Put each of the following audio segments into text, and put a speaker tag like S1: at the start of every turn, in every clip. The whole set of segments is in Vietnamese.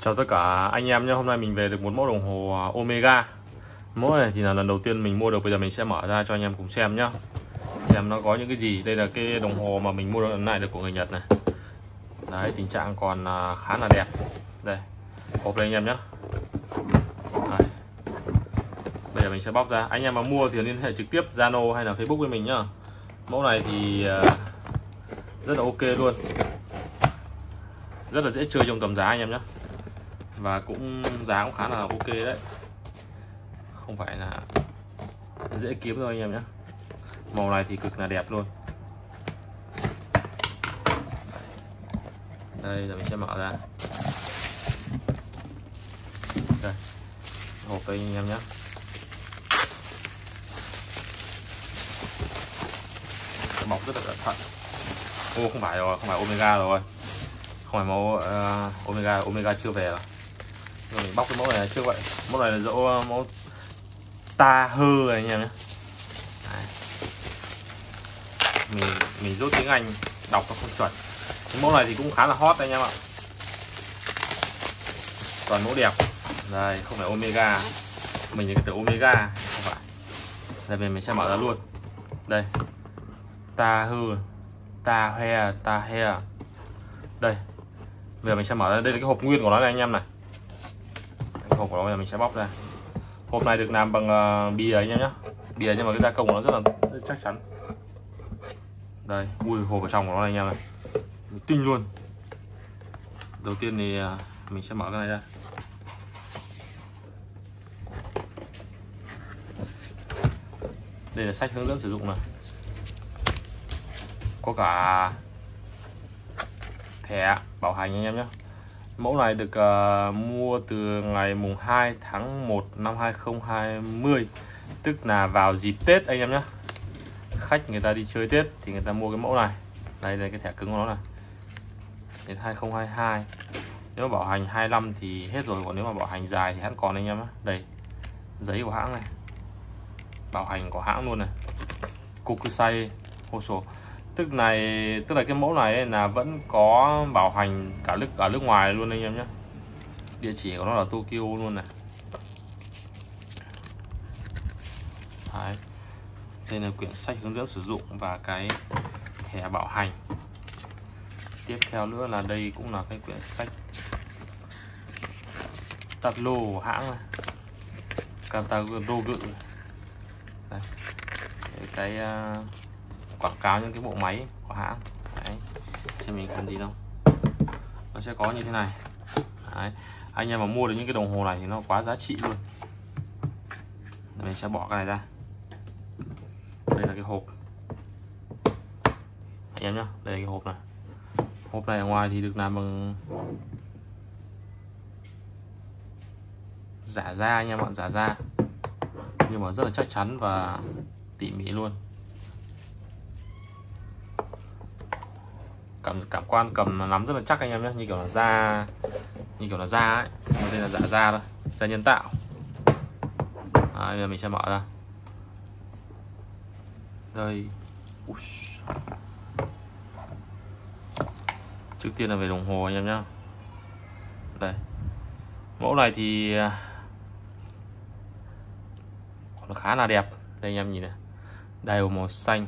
S1: Chào tất cả anh em nhé. Hôm nay mình về được một mẫu đồng hồ Omega. Mẫu này thì là lần đầu tiên mình mua được. Bây giờ mình sẽ mở ra cho anh em cùng xem nhé, xem nó có những cái gì. Đây là cái đồng hồ mà mình mua được lần này, được của người Nhật này. Đấy, tình trạng còn khá là đẹp. Đây, hộp đây anh em nhé. Đây. Bây giờ mình sẽ bóc ra. Anh em mà mua thì liên hệ trực tiếp Zalo hay là Facebook với mình nhá. Mẫu này thì rất là ok luôn, rất là dễ chơi trong tầm giá anh em nhé. Và cũng giá cũng khá là ok đấy, không phải là dễ kiếm đâu anh em nhé. Màu này thì cực là đẹp luôn. Đây, giờ mình sẽ mở ra. Đây, hộp đây anh em nhé. Bọc rất là cẩn thận. Ô, không phải rồi, không phải Omega rồi, không phải mẫu Omega chưa về rồi. Rồi mình bóc cái mẫu này trước vậy. Mẫu này là mẫu Ta Hơ này anh em nhé. Mình rút tiếng Anh đọc nó không chuẩn. Cái mẫu này thì cũng khá là hot anh em ạ. Toàn mẫu đẹp. Đây, không phải Omega. Mình thì cái từ Omega, không phải. Đây, mình sẽ mở ra luôn. Đây, Ta Hơ, Ta He. Đây, bây giờ mình sẽ mở ra. Đây là cái hộp nguyên của nó này anh em này. Cái hộp của nó bây giờ mình sẽ bóc ra. Hộp này được làm bằng bìa anh em nhé. Bìa nhưng mà cái gia công của nó rất chắc chắn. Đây, ui, hộp ở trong của nó này anh em này, tinh luôn. Đầu tiên thì mình sẽ mở cái này ra. Đây là sách hướng dẫn sử dụng này, có cả thẻ bảo hành anh em nhé. Mẫu này được mua từ ngày mùng 2 tháng 1 năm 2020, tức là vào dịp Tết anh em nhé. Khách người ta đi chơi Tết thì người ta mua cái mẫu này. Đây là cái thẻ cứng của nó này, đến 2022. Nếu mà bảo hành 25 thì hết rồi, còn nếu mà bảo hành dài thì hãng còn anh em nhé. Đây, giấy của hãng này, bảo hành của hãng luôn này, Kokusai Hoso. Tức là cái mẫu này là vẫn có bảo hành cả nước ngoài luôn anh em nhé. Địa chỉ của nó là Tokyo luôn này. Đấy. Đây là quyển sách hướng dẫn sử dụng và cái thẻ bảo hành. Tiếp theo nữa là đây cũng là cái quyển sách Tatlo của hãng này, Katalogu. Đây. Cái quảng cáo những cái bộ máy của hãng. Đấy, xem mình cần gì đâu, nó sẽ có như thế này. Đấy, anh em mà mua được những cái đồng hồ này thì nó quá giá trị luôn. Mình sẽ bỏ cái này ra. Đây là cái hộp anh em nhé. Đây là cái hộp này. Hộp này ở ngoài thì được làm bằng giả da anh em ạ, giả da, nhưng mà rất là chắc chắn và tỉ mỉ luôn. Cảm quan cầm nắm rất là chắc anh em nhé, như kiểu là da ấy. Đây là giả da thôi, da nhân tạo. Bây giờ mình sẽ mở ra. Đây, trước tiên là về đồng hồ anh em nhé. Đây, mẫu này thì nó khá là đẹp. Đây anh em nhìn này, dial màu xanh,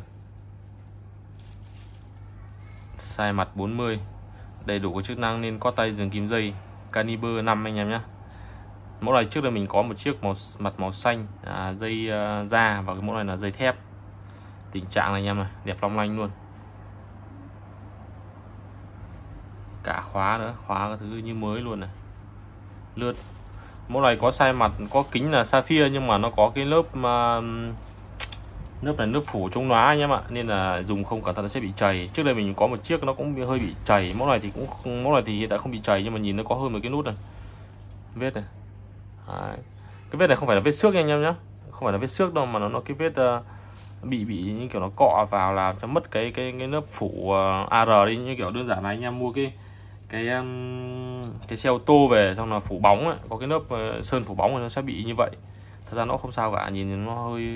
S1: size mặt 40, đầy đủ các chức năng nên có tay dừng kim dây caliber 5 anh em nhé. Mẫu này trước đây mình có một chiếc mặt màu xanh, dây da, và cái mẫu này là dây thép. Tình trạng này anh em này, đẹp long lanh luôn. Cả khóa nữa, khóa các thứ như mới luôn này. Lướt. Mẫu này có size mặt, có kính là sapphire, nhưng mà nó có cái lớp này lớp phủ chống lóa anh em ạ, nên là dùng không cẩn thận nó sẽ bị chảy. Trước đây mình có một chiếc nó cũng hơi bị chảy. Mẫu này thì hiện tại không bị chảy, nhưng mà nhìn nó có hơn một cái nút này, vết này. Đấy. Cái vết này không phải là vết xước nha anh em nhé, không phải là vết xước đâu, mà nó cái vết bị như kiểu nó cọ vào làm cho mất cái lớp phủ AR đi. Như kiểu đơn giản là anh em mua cái xe ô tô về xong là phủ bóng ấy, có cái lớp sơn phủ bóng thì nó sẽ bị như vậy. Thật ra nó không sao cả, nhìn nó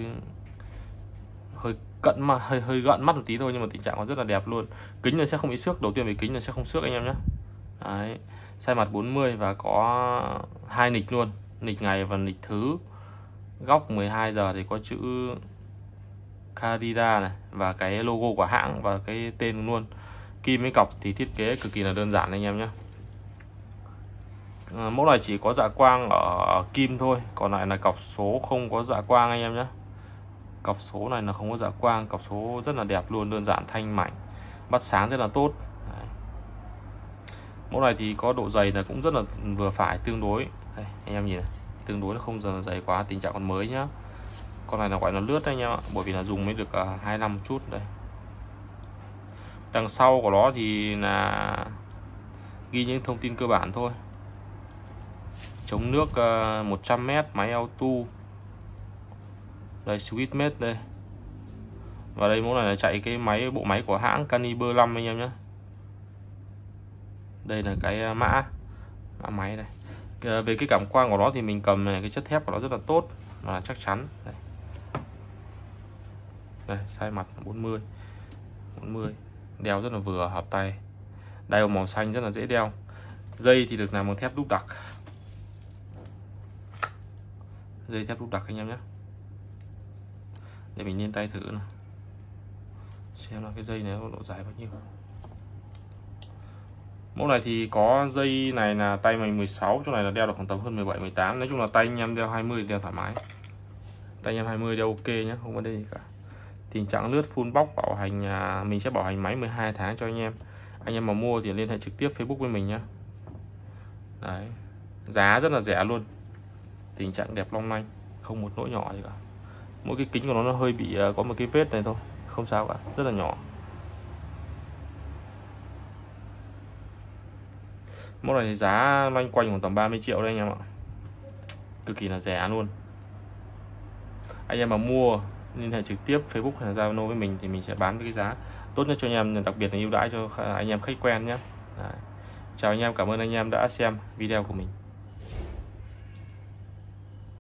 S1: hơi gợn mắt một tí thôi, nhưng mà tình trạng nó rất là đẹp luôn. Kính nó sẽ không bị xước, đầu tiên về kính nó sẽ không xước anh em nhé. Đấy. size mặt 40 và có 2 nịch luôn, nịch ngày và nịch thứ. Góc 12 giờ thì có chữ Carrera này và cái logo của hãng và cái tên luôn. Kim với cọc thì thiết kế cực kỳ là đơn giản anh em nhé. Mẫu này chỉ có dạ quang ở kim thôi, còn lại là cọc số không có dạ quang anh em nhé. Cọc số này là không có dạ quang, cọc số rất là đẹp luôn, đơn giản thanh mảnh, bắt sáng rất là tốt. Đấy. Mẫu này thì có độ dày là cũng rất là vừa phải, tương đối. Đây, anh em nhìn này, tương đối, nó không giờ dày quá, tình trạng còn mới nhá. Con này là gọi là lướt anh em ạ, bởi vì là dùng mới được 2 năm chút đây. Đằng sau của nó thì là ghi những thông tin cơ bản thôi. Chống nước 100m, máy auto. Đây, switch mate đây. Và đây mẫu này là chạy cái bộ máy của hãng Caliber 5 anh em nhé. Đây là cái mã máy này. Về cái cảm quang của nó thì mình cầm này, cái chất thép của nó rất là tốt và chắc chắn. Đây, size mặt 40, đeo rất là vừa, hợp tay. Đai màu xanh rất là dễ đeo. Dây thì được làm bằng thép đúc đặc. Dây thép đúc đặc anh em nhé. Để mình lên tay thử nào, xem là cái dây này có độ dài bao nhiêu. Mẫu này thì có dây này là tay mình 16, chỗ này là đeo được khoảng tầm hơn 17, 18. Nói chung là tay anh em đeo 20 đeo thoải mái. Tay anh em 20 đeo ok nhé, không vấn đề gì cả. Tình trạng lướt full box, bảo hành mình sẽ bảo hành máy 12 tháng cho anh em. Anh em mà mua thì liên hệ trực tiếp Facebook với mình nhé. Đấy, giá rất là rẻ luôn. Tình trạng đẹp long lanh, không một lỗi nhỏ gì cả. Mỗi cái kính của nó hơi bị có một cái vết này thôi, không sao cả, rất là nhỏ. Mẫu này thì giá loanh quanh khoảng tầm 30 triệu đây anh em ạ, cực kỳ là rẻ luôn. Anh em mà mua liên hệ trực tiếp Facebook hay là Zalo với mình thì mình sẽ bán với cái giá tốt nhất cho anh em, đặc biệt là ưu đãi cho anh em khách quen nhé. Đấy. Chào anh em, cảm ơn anh em đã xem video của mình.